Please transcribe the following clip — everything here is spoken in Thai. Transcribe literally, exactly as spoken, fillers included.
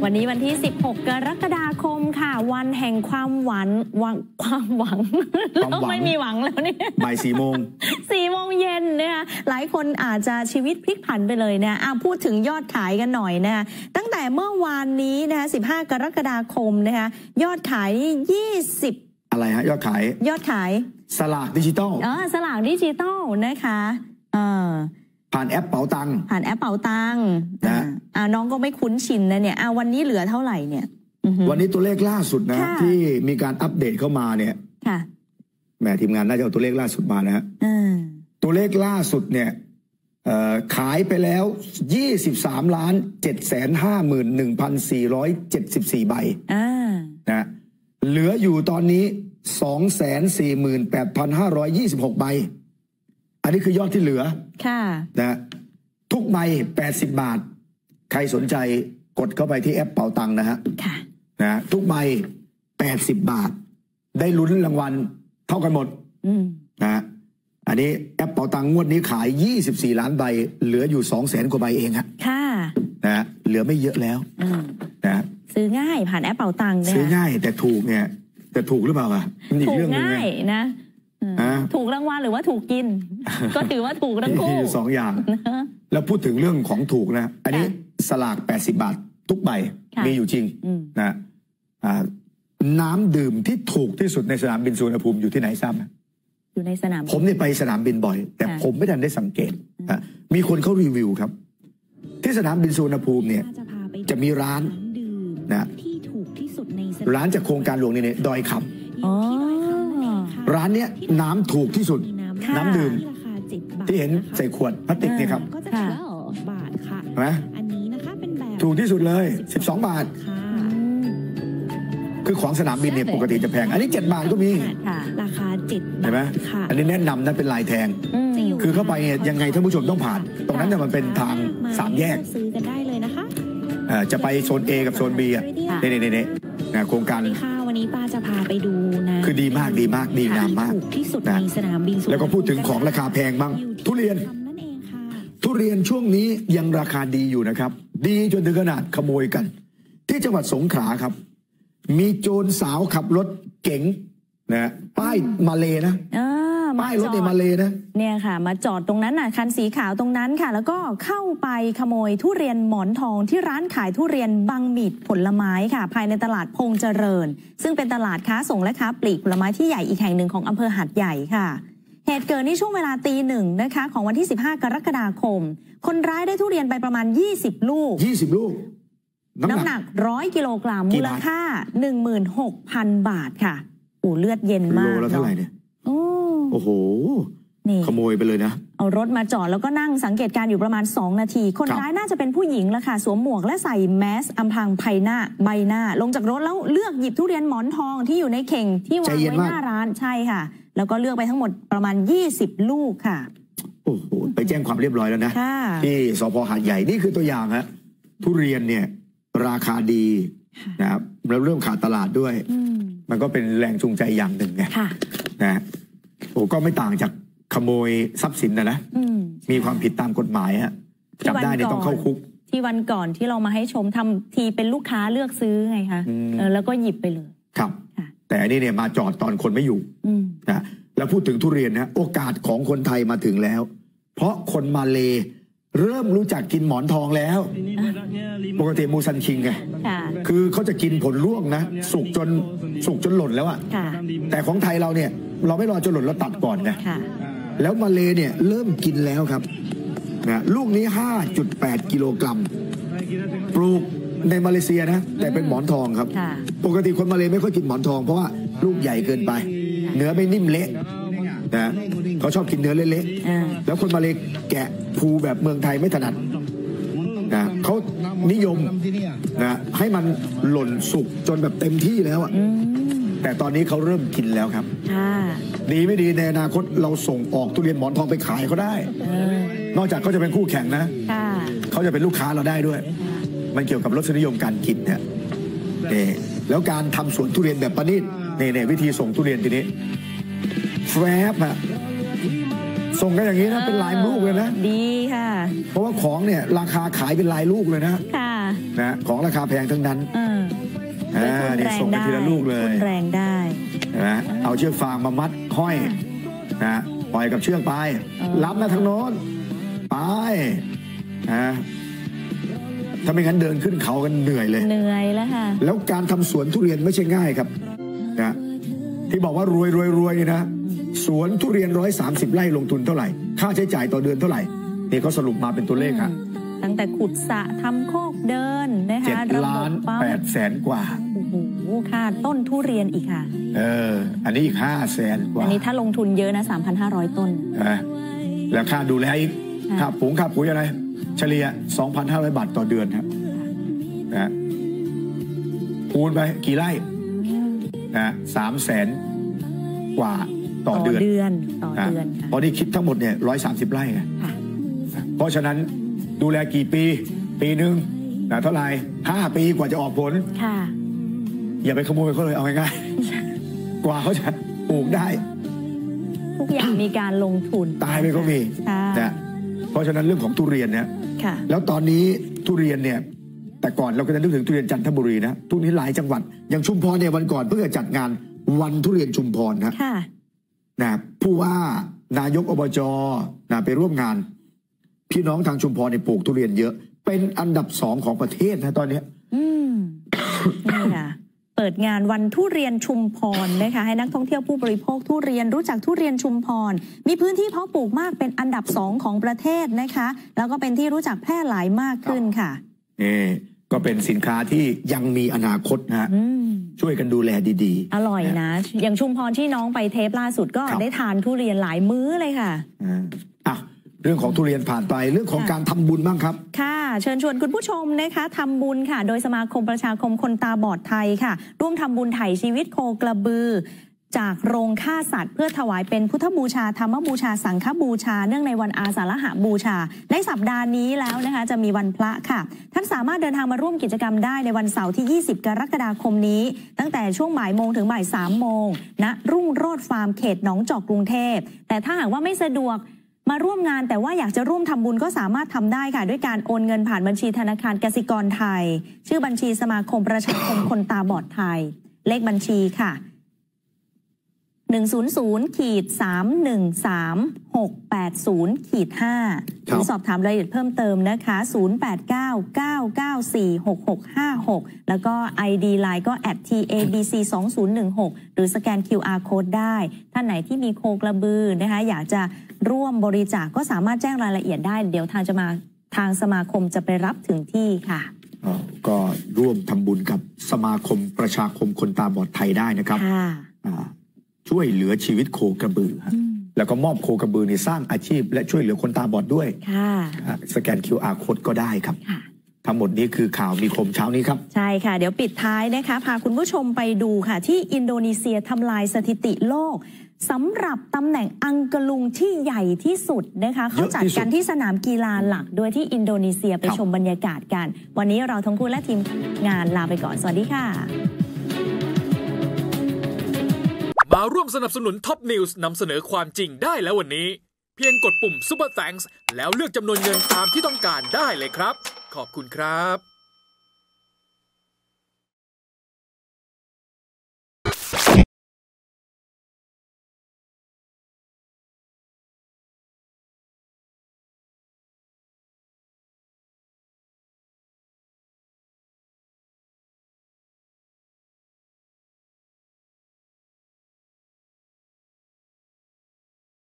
วันนี้วันที่สิบหกกรกฎาคมค่ะวันแห่งความหวังวังความหวังแล้วไม่มีหวังแล้วเนี่ยบ่ายสี่โมงสี่โมงเย็นนะคะหลายคนอาจจะชีวิตพลิกผันไปเลยนะอ่ะพูดถึงยอดขายกันหน่อยนะคะตั้งแต่เมื่อวานนี้นะคะสิบห้ากรกฎาคมนะคะยอดขายยี่สิบอะไรฮะยอดขายยอดขายสลากดิจิตอลอ๋อสลากดิจิตอลนะคะเออผ่านแอปเป๋าตังค์ผ่านแอปเป๋าตังค์นะอ่าน้องก็ไม่คุ้นชินนะเนี่ยอ่าวันนี้เหลือเท่าไหร่เนี่ยวันนี้ตัวเลขล่าสุดนะที่มีการอัปเดตเข้ามาเนี่ยค่ะแหมทีมงานน่าจะเอาตัวเลขล่าสุดมานะฮะตัวเลขล่าสุดเนี่ยขายไปแล้วยี่สิบสามล้านเจ็ดแสนห้าหมื่นหนึ่งพันสี่ร้อยเจ็ดสิบสี่ใบนะเหลืออยู่ตอนนี้สองแสนสี่หมื่นแปดพันห้าร้อยยี่สิบหกใบอันนี้คือยอดที่เหลือค่ะนะทุกใบแปดสิบบาทใครสนใจกดเข้าไปที่แอปเป๋าตังค์นะฮะค่ะนะทุกใบแปดสิบบาทได้ลุ้นรางวัลเท่ากันหมดนะอันนี้แอปเป๋าตังค์งวดนี้ขายยี่สิบสี่ล้านใบเหลืออยู่สองแสนกว่าใบเองฮะค่ะนะเหลือไม่เยอะแล้วนะซื้อง่ายผ่านแอปเป๋าตังค์ซื้อง่ายแต่ถูกเนี่ยแต่ถูกหรือเปล่าอะถูกง่ายนะถูกรางวัลหรือว่าถูกกินก็ถือว่าถูกทั้งคู่สองอย่างแล้วพูดถึงเรื่องของถูกนะอันนี้สลากแปดสิบบาททุกใบมีอยู่จริงนะน้ำดื่มที่ถูกที่สุดในสนามบินสุวรรณภูมิอยู่ที่ไหนทราบไหมอยู่ในสนามผมเนี่ยไปสนามบินบ่อยแต่ผมไม่ทันได้สังเกตมีคนเขารีวิวครับที่สนามบินสุวรรณภูมิเนี่ยจะมีร้านนะร้านจากโครงการหลวงนี่เนี่ยดอยคำร้านเนี้ยน้ำถูกที่สุดน้ำดื่มที่เห็นใส่ขวดพลาสติกนี่ครับบาทค่ะนะอันนี้นะคะเป็นแบบถูกที่สุดเลยสิบสองบาทคือของสนามบินเนี่ยปกติจะแพงอันนี้เจ็ดบาทก็มีราคาเจ็ดบาทเห็นไหมอันนี้แนะนำนะเป็นลายแทงคือเข้าไปเนี่ยยังไงท่านผู้ชมต้องผ่านตรงนั้นเนี่ยมันเป็นทางสามแยกซื้อกันได้เลยนะคะจะไปโซน A กับโซน B อ่ะเน่ๆๆนะโครงการวันนี้ป้าจะพาไปดูนะคือดีมากดีมากดีงามมากถูกที่สุดในสนามบินแล้วก็พูดถึงของราคาแพงบ้างทุเรียนทุเรียนช่วงนี้ยังราคาดีอยู่นะครับดีจนถึงขนาดขโมยกันที่จังหวัดสงขลาครับมีโจรสาวขับรถเก๋งนะป้ายมาเลนะป้ายรถในมาเลนะเนี่ยค่ะมาจอดตรงนั้นน่ะคันสีขาวตรงนั้นค่ะแล้วก็เข้าไปขโมยทุเรียนหมอนทองที่ร้านขายทุเรียนบางหมิดผลไม้ค่ะภายในตลาดพงเจริญซึ่งเป็นตลาดค้าส่งและค้าปลีกผลไม้ที่ใหญ่อีกแห่งหนึ่งของอำเภอหาดใหญ่ค่ะเหตุเกิดในช่วงเวลาตีหนึ่งนะคะของวันที่สิบห้ากรกฎาคมคนร้ายได้ทุเรียนไปประมาณยี่สิบลูกยี่สิบลูกน้ำหนักร้อยกิโลกรัมมูลค่า หนึ่งหมื่นหกพัน บาทค่ะโอ้เลือดเย็นมากโลละเท่าไหร่เนี่ยโอ้โอ้โหขโมยไปเลยนะเอารถมาจอดแล้วก็นั่งสังเกตการอยู่ประมาณสองนาทีคนร้ายน่าจะเป็นผู้หญิงละค่ะสวมหมวกและใส่แมสอำพรางใบหน้าใบหน้าลงจากรถแล้วเลือกหยิบทุเรียนหมอนทองที่อยู่ในเข่งที่วางไว้หน้าร้านใช่ค่ะแล้วก็เลือกไปทั้งหมดประมาณยี่สิบลูกค่ะโอ้โหไปแจ้งความเรียบร้อยแล้วนะที่สภ.หาดใหญ่นี่คือตัวอย่างฮะทุเรียนเนี่ยราคาดีนะครับแล้วเริ่มขาดตลาดด้วยมันก็เป็นแรงจูงใจอย่างหนึ่งไงนะโอ้ก็ไม่ต่างจากขโมยทรัพย์สินนะนะมีความผิดตามกฎหมายฮะจับได้เนี่ยต้องเข้าคุกที่วันก่อนที่เรามาให้ชมทำทีเป็นลูกค้าเลือกซื้อไงคะแล้วก็หยิบไปเลยครับแต่อันนี้เนี่ยมาจอดตอนคนไม่อยู่นะแล้วพูดถึงทุเรียนนะโอกาสของคนไทยมาถึงแล้วเพราะคนมาเลเริ่มรู้จักกินหมอนทองแล้วปกติมูซันคิงไงคือเขาจะกินผลร่วงนะสุกจนสุกจนหล่นแล้วอะแต่ของไทยเราเนี่ยเราไม่รอจนหล่นเราตัดก่อนไงแล้วมาเลเนี่ยเริ่มกินแล้วครับนะลูกนี้ ห้าจุดแปด กิโลกรัมปลูกในมาเลเซียนะแต่เป็นหมอนทองครับปกติคนมาเลไม่ค่อยกินหมอนทองเพราะว่าลูกใหญ่เกินไปเนื้อไม่นิ่มเละนะเขาชอบกินเนื้อเละๆแล้วคนมาเลแกะภูแบบเมืองไทยไม่ถนัดนะเขานิยมนะให้มันหล่นสุกจนแบบเต็มที่แล้วอ่ะแต่ตอนนี้เขาเริ่มกินแล้วครับดีไม่ดีในอนาคตเราส่งออกทุเรียนหมอนทองไปขายเขาได้นอกจากเขาจะเป็นคู่แข่งนะเขาจะเป็นลูกค้าเราได้ด้วยมันเกี่ยวกับรสนิยมการกินเนี่ยแล้วการทำสวนทุเรียนแบบประณีตเนี่ยวิธีส่งทุเรียนทีนี้แฟบอะส่งกันอย่างนี้นะเป็นลายลูกเลยนะดีค่ะเพราะว่าของเนี่ยราคาขายเป็นลายลูกเลยนะค่ะนะของราคาแพงทั้งนั้นอ่านี่ส่งไปทีละลูกเลยแรงได้นะเอาเชือกฟางมามัดห้อยนะปล่อยกับเชือกไปรับนะทางโน้นไปนะถ้าไม่งั้นเดินขึ้นเขากันเหนื่อยเลยเหนื่อยแล้วค่ะแล้วการทำสวนทุเรียนไม่ใช่ง่ายครับนะที่บอกว่ารวยรวยรวยนี่นะสวนทุเรียนร้อยสามสิบไร่ลงทุนเท่าไหร่ค่าใช้จ่ายต่อเดือนเท่าไหร่นี่เขาสรุปมาเป็นตัวเลขครับตั้งแต่ขุดสระทำโคกเดินนะคะเจ็ดล้านแปดแสนกว่าโอ้โหค่าต้นทุเรียนอีกค่ะเอออันนี้อีกห้าแสนกว่าอันนี้ถ้าลงทุนเยอะนะสามพันห้าร้อยต้นนะแล้วค่าดูแลอีกค่าปุ๋งค่าปุ๋ยอะไรเฉลี่ยสองพันห้าร้อยบาทต่อเดือนครับนะคูณไปกี่ไร่นะสามแสนกว่าต่อเดือนต่อเดือนต่อเดือนพอนี่คิดทั้งหมดเนี่ยร้อยสามสิบไร่ไงเพราะฉะนั้นดูแลกี่ปีปีหนึ่งนะเท่าไหร่ห้าปีกว่าจะออกผลค่ะอย่าไปขโมยเขาเลยเอาง่ายๆกว่าเขาจะปลูกได้ทุกอย่างมีการลงทุนตายไปก็มีนะเพราะฉะนั้นเรื่องของทุเรียนเนี่ยแล้วตอนนี้ทุเรียนเนี่ยแต่ก่อนเราก็จะนึกถึงทุเรียนจันทบุรีนะทุกนี้หลายจังหวัดอย่างชุมพรเนี่ยวันก่อนเพิ่งจะจัดงานวันทุเรียนชุมพรนะนะผู้ว่านายกอบจนะไปร่วมงานพี่น้องทางชุมพรเนี่ยปลูกทุเรียนเยอะเป็นอันดับสองของประเทศนะตอนนี้อืมนี่ค่ะเปิดงานวันทุเรียนชุมพรนะคะให้นักท่องเที่ยวผู้บริโภคทุเรียนรู้จักทุเรียนชุมพรมีพื้นที่เพาะปลูกมากเป็นอันดับสองของประเทศนะคะแล้วก็เป็นที่รู้จักแพร่หลายมากขึ้นค่ะนี่ก็เป็นสินค้าที่ยังมีอนาคตนะฮะช่วยกันดูแลดีๆอร่อยนะอย่างชุมพรที่น้องไปเทปล่าสุดก็ได้ทานทุเรียนหลายมื้อเลยค่ะอ่ะเรื่องของทุเรียนผ่านไปเรื่องของการทำบุญบ้างครับค่ะเชิญชวนคุณผู้ชมนะคะทำบุญค่ะโดยสมาคมประชาคมคนตาบอดไทยค่ะร่วมทำบุญไถ่ชีวิตโคกระบือจากโรงฆ่าสัตว์เพื่อถวายเป็นพุทธบูชาธรรมบูชาสังฆบูชาเนื่องในวันอาสาฬหบูชาในสัปดาห์นี้แล้วนะคะจะมีวันพระค่ะท่านสามารถเดินทางมาร่วมกิจกรรมได้ในวันเสาร์ที่ยี่สิบกรกฎาคมนี้ตั้งแต่ช่วงบ่ายโมงถึงบ่ายสามโมงณรุ่งโรจน์ฟาร์มเขตหนองจอกกรุงเทพแต่ถ้าหากว่าไม่สะดวกมาร่วมงานแต่ว่าอยากจะร่วมทำบุญก็สามารถทำได้ค่ะด้วยการโอนเงินผ่านบัญชีธนาคารกสิกรไทยชื่อบัญชีสมาคมประชาคมคนตาบอดไทยเลขบัญชีค่ะหนึ่ง ศูนย์ ศูนย์ สาม หนึ่ง สาม หก แปด ศูนย์ ห้า หรือสอบถามรายละเอียดเพิ่มเติมนะคะศูนย์ แปด เก้า เก้า เก้า สี่ หก หก ห้า หกแล้วก็ ไอ ดี ไลน์ ก็ แอท ที เอ บี ซี สอง ศูนย์ หนึ่ง หก หรือสแกน คิว อาร์ Code ได้ท่านไหนที่มีโคกระบือนะคะอยากจะร่วมบริจาค ก็สามารถแจ้งรายละเอียดได้เดี๋ยวทางจะมาทางสมาคมจะไปรับถึงที่ค่ะก็ร่วมทำบุญกับสมาคมประชาคมคนตาบอดไทยได้นะครับช่วยเหลือชีวิตโคกระบือแล้วก็มอบโคกระบือในสร้างอาชีพและช่วยเหลือคนตาบอดด้วยสแกน คิว อาร์ Code ก็ได้ครับทั้งหมดนี้คือข่าวมีคมเช้านี้ครับใช่ค่ะเดี๋ยวปิดท้ายนะคะพาคุณผู้ชมไปดูค่ะที่อินโดนีเซียทำลายสถิติโลกสำหรับตำแหน่งอังกะลุงที่ใหญ่ที่สุดนะคะเขาจัดกันที่สนามกีฬาหลักโดยที่อินโดนีเซียไปชมบรรยากาศกันวันนี้เราทั้งคู่และทีมงานลาไปก่อนสวัสดีค่ะมาร่วมสนับสนุนท็อปนิวส์นำเสนอความจริงได้แล้ววันนี้เพียงกดปุ่ม Super Thanks แล้วเลือกจำนวนเงินตามที่ต้องการได้เลยครับขอบคุณครับ